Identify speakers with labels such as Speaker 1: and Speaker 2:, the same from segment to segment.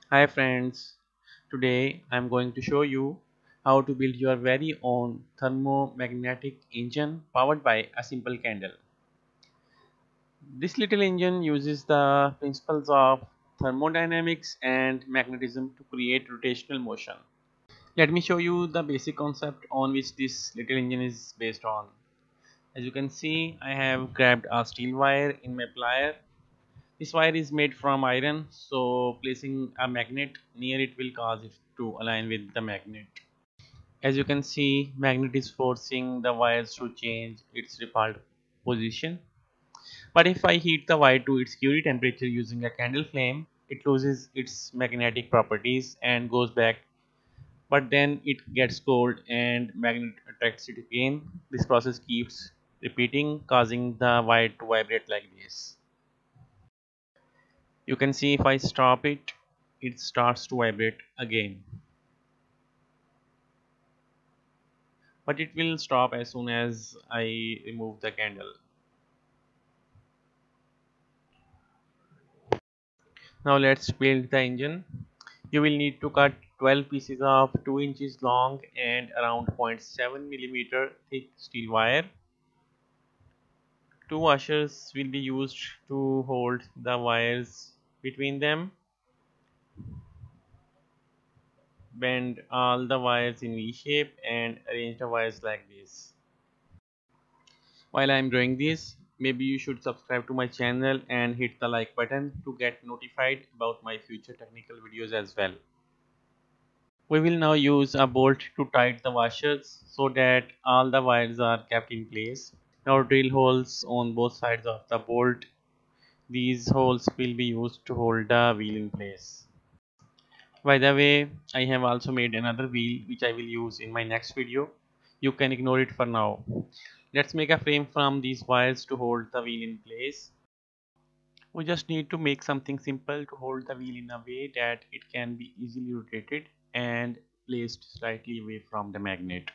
Speaker 1: Hi friends, today I'm going to show you how to build your very own thermomagnetic engine powered by a simple candle. This little engine uses the principles of thermodynamics and magnetism to create rotational motion. Let me show you the basic concept on which this little engine is based on. As you can see, I have grabbed a steel wire in my plier. This wire is made from iron, so placing a magnet near it will cause it to align with the magnet. As you can see, magnet is forcing the wires to change its default position. But if I heat the wire to its Curie temperature using a candle flame, it loses its magnetic properties and goes back. But then it gets cold and magnet attracts it again. This process keeps repeating, causing the wire to vibrate like this. You can see if I stop it, it starts to vibrate again. But it will stop as soon as I remove the candle. Now let's build the engine. You will need to cut 12 pieces of 2 inches long and around 0.7 millimeter thick steel wire. Two washers will be used to hold the wires between them. Bend all the wires in V shape and arrange the wires like this. While I am doing this, maybe you should subscribe to my channel and hit the like button to get notified about my future technical videos as well. We will now use a bolt to tighten the washers so that all the wires are kept in place. Now drill holes on both sides of the bolt. These holes will be used to hold the wheel in place. By the way, I have also made another wheel which I will use in my next video. You can ignore it for now. Let's make a frame from these wires to hold the wheel in place. We just need to make something simple to hold the wheel in a way that it can be easily rotated and placed slightly away from the magnet.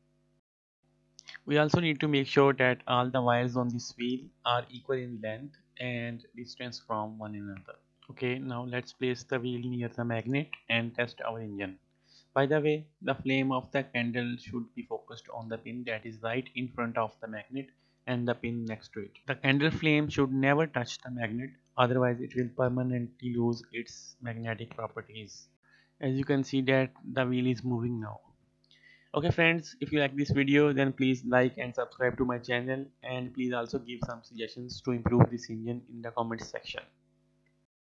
Speaker 1: We also need to make sure that all the wires on this wheel are equal in length and distance from one another. Okay, now let's place the wheel near the magnet and test our engine. By the way, the flame of the candle should be focused on the pin that is right in front of the magnet and the pin next to it. The candle flame should never touch the magnet, otherwise it will permanently lose its magnetic properties. As you can see that the wheel is moving now. Okay friends, if you like this video then please like and subscribe to my channel, and please also give some suggestions to improve this engine in the comment section.